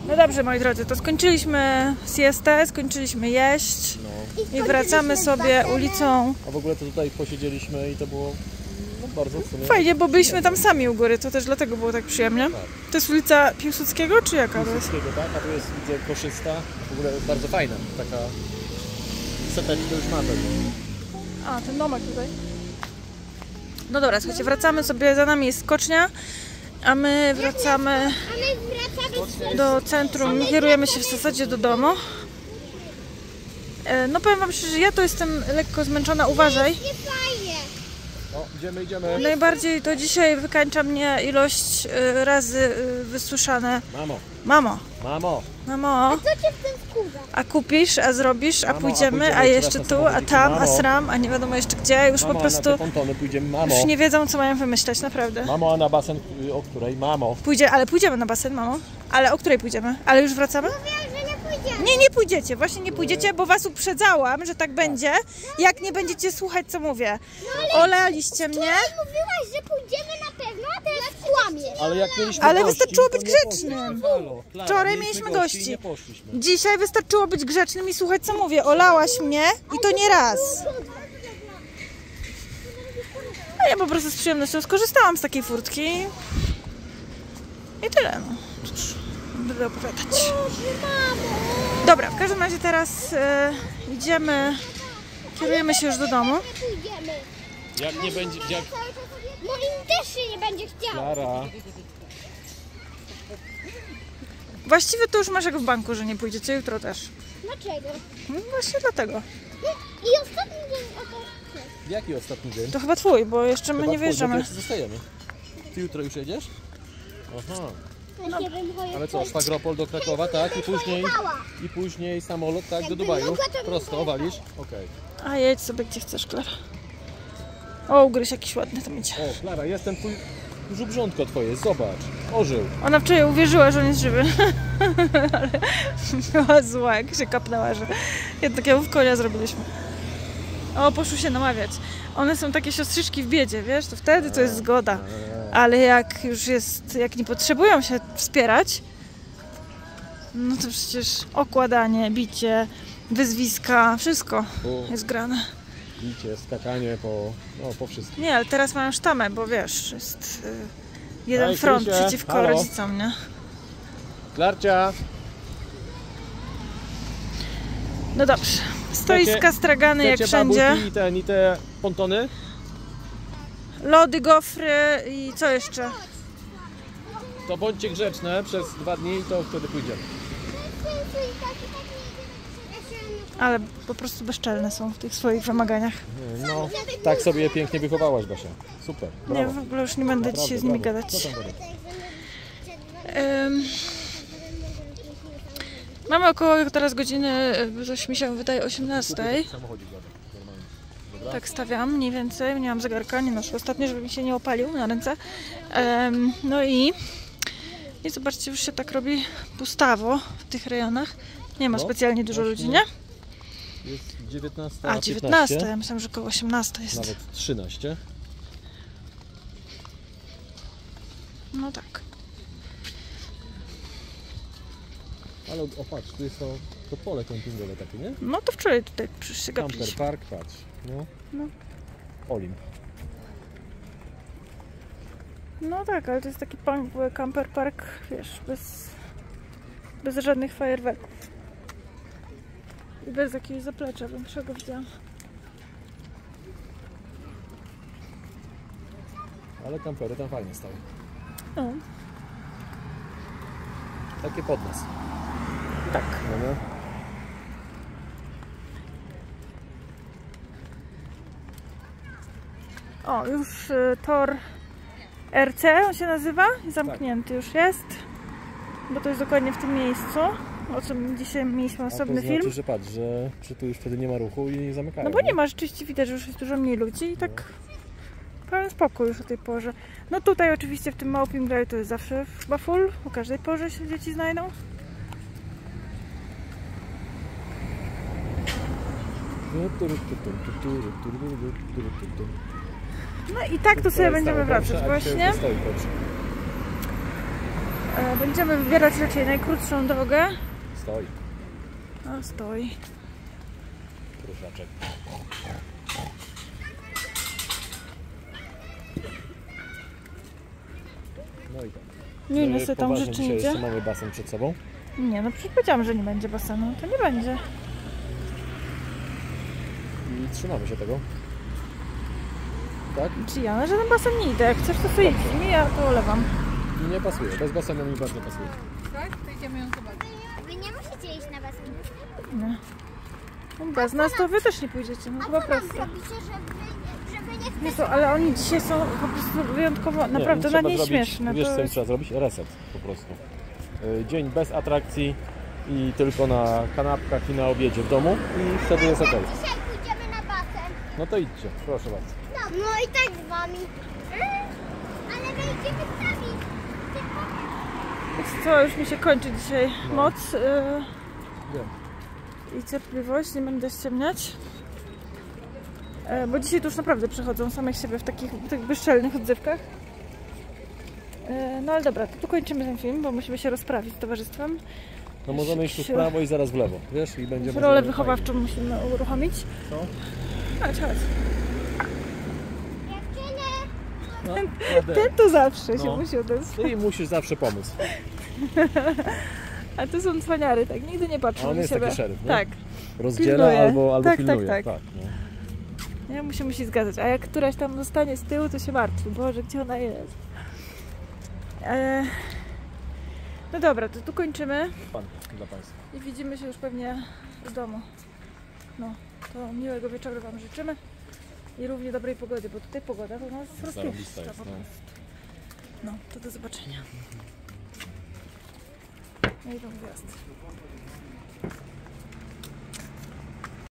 No dobrze, moi drodzy, to skończyliśmy siestę, skończyliśmy jeść i wracamy sobie ulicą. A w ogóle to tutaj posiedzieliśmy i to było bardzo w sumie... Fajnie, bo byliśmy tam sami u góry, to też dlatego było tak przyjemnie. Tak. To jest ulica Piłsudskiego, czy jaka to jest? Piłsudskiego, tak, a tu jest, widzę, Koszysta, w ogóle bardzo fajna, taka seteczka już ma pewnie. A, ten domek tutaj. No dobra, słuchajcie, wracamy sobie, za nami jest skocznia, a my wracamy do centrum, kierujemy się w zasadzie do domu. No powiem wam szczerze, że ja to jestem lekko zmęczona, uważaj. O, idziemy. Najbardziej to dzisiaj wykańcza mnie ilość razy wysłyszane. Mamo. A co cię w tym wkurza? A kupisz, a zrobisz, a pójdziemy, a jeszcze tu, a tam, a sram, a nie wiadomo jeszcze gdzie. Już po prostu a na te pontony pójdziemy, mamo. już nie wiedzą, co mają wymyślać, naprawdę. Mamo, a na basen o której? Mamo. Ale pójdziemy na basen, mamo. Ale o której pójdziemy? Ale już wracamy? Mówiłam, że nie pójdziemy. Nie pójdziecie, właśnie nie pójdziecie, bo was uprzedzałam, że tak będzie, jak nie będziecie słuchać, co mówię. Olaliście mnie. Mówiłaś, że pójdziemy na pewno, a teraz kłamiesz. Ale jak mieliśmy Ale gości, wystarczyło to być nie grzecznym. poszliśmy. Halo, Klara, Wczoraj mieliśmy gości. Nie poszliśmy. Dzisiaj wystarczyło być grzecznym i słuchać, co mówię. Olałaś mnie i to nie raz. A ja po prostu z przyjemnością skorzystałam z takiej furtki. I tyle, no. Cóż, będę opowiadać. Dobra, w każdym razie teraz idziemy, kierujemy się już do domu. Jak nie będzie... Jak... Moim też się nie będzie chciał. Klara. Właściwie to już masz jak w banku, że nie pójdziecie, jutro też. Dlaczego? No właśnie dlatego. I ostatni dzień Jaki ostatni dzień? To chyba twój, bo jeszcze my nie wyjeżdżamy. Chyba zostajemy. Ty jutro już jedziesz? Aha. no. Ale co, Szwagropol do Krakowa, tak? I później samolot, tak? Do Dubaju? Prosto, walisz? Okej. A jedź sobie gdzie chcesz, Klara. O, ugryź jakiś ładny tam idzie. O, Klara, jest ten twój żubrzątko twoje, zobacz. Ożył. Ona wczoraj uwierzyła, że on jest żywy. Ale była zła, jak się kapnęła, że jednak w konia zrobiliśmy. O, poszły się namawiać. One są takie siostrzyczki w biedzie, wiesz, to wtedy to jest zgoda. Ale jak już jest, jak nie potrzebują się wspierać, no to przecież okładanie, bicie, wyzwiska, wszystko jest grane. Bicie, skakanie po wszystkim. Nie, ale teraz mają sztamę, bo wiesz, jest jeden front Krysie, przeciwko halo. rodzicom, nie? Klarcia! No dobrze. Stoiska stragany jak wszędzie. I te pontony? Lody, gofry i co jeszcze? To bądźcie grzeczne przez 2 dni i to wtedy pójdziemy. Ale po prostu bezczelne są w tych swoich wymaganiach. No, tak sobie je pięknie wychowałaś, Basia. Super, brawo. Nie, w ogóle już nie będę dzisiaj z nimi gadać. Co tam gadać? Mamy około teraz godziny, coś mi się wydaje, 18. Tak stawiam mniej więcej, nie mam zegarka, nie noszę ostatnio, żeby mi się nie opalił na ręce. No i zobaczcie, już się tak robi pustawo w tych rejonach. Nie ma specjalnie dużo ludzi, nie? Jest 19, A 19, ja myślałam, że około 18 jest. Nawet 13. No tak. Ale o patrz, tu jest to pole kempingowe takie, nie? No to wczoraj tutaj się Camper gapiliśmy. Park, patrz. No. Olimp. No tak, ale to jest taki camper park, wiesz, bez żadnych fajerwerków. I bez jakiegoś zaplecza większego widziałam. Ale kampery tam fajnie stały. No. Takie pod nas. Tak. No. O, już tor RC on się nazywa, zamknięty już jest, bo to jest dokładnie w tym miejscu, o czym dzisiaj mieliśmy osobny film. Znaczy, że patrz, że tu już wtedy nie ma ruchu i zamykają. No bo nie ma, rzeczywiście widać, że już jest dużo mniej ludzi i tak pełen spokój już o tej porze. No tutaj oczywiście w tym Małpim Kraju to jest zawsze chyba full, o każdej porze się dzieci znajdą. No i tak to sobie będziemy wracać właśnie. Będziemy wybierać raczej najkrótszą drogę. Stoi. A, stoi. Kruszaczek. No i tak. Nie, no sobie tam Poważnie rzeczy dzisiaj idzie. jeszcze mamy basen przed sobą. Nie, no przecież powiedziałam, że nie będzie basenu. To nie będzie. I trzymamy się tego. Tak? Czy ja na żaden basen nie idę. Jak chcesz, to sobie idź z nimi, ja to olewam. I nie pasuje. Bez basenu mi bardzo pasuje. Wy nie musicie iść na basen. Nie. No bez nas to wy też nie pójdziecie. No chyba Co nam proste. zrobicie, żeby nie chcecie? Jezu, ale oni dzisiaj są po prostu wyjątkowo, naprawdę trzeba dla niej zrobić, śmieszne. Wiesz To co im jest... trzeba zrobić? Reset po prostu. Dzień bez atrakcji i tylko na kanapkach i na obiedzie w domu i wtedy jest ok. Dzisiaj pójdziemy na basen. No to idźcie, proszę bardzo. No i tak z wami. Ale my idziemy sami. Wiecie co, już mi się kończy dzisiaj No. moc Wiem. i cierpliwość, nie będę ściemniać. Bo dzisiaj to już naprawdę przechodzą samych siebie w takich bezczelnych odzywkach. No ale dobra, to tu kończymy ten film, bo musimy się rozprawić z towarzystwem. No możemy iść tu w prawo i zaraz w lewo, wiesz? I będziemy... Rolę wychowawczą musimy uruchomić. Co? Chodź, chodź. Dziewczyny. No, Ten to zawsze się No. musi odezwać. Ty musisz zawsze pomóc. A to są cwaniary, tak? Nigdy nie patrzą A on na jest siebie. taki szeryf, nie? Tak. Rozdziela Pilnuje. albo Tak, pilnuje. tak. No. Ja mu się musi zgadzać. A jak któraś tam zostanie z tyłu, to się martwi. Boże, gdzie ona jest? No dobra, to tu kończymy Pan, dla Państwa. i widzimy się już pewnie w domu. No, to miłego wieczoru Wam życzymy i równie dobrej pogody, bo tutaj pogoda to nas Zarąbista rozpieszcza jest, po no. prostu. No, to do zobaczenia. No i do gwiazd.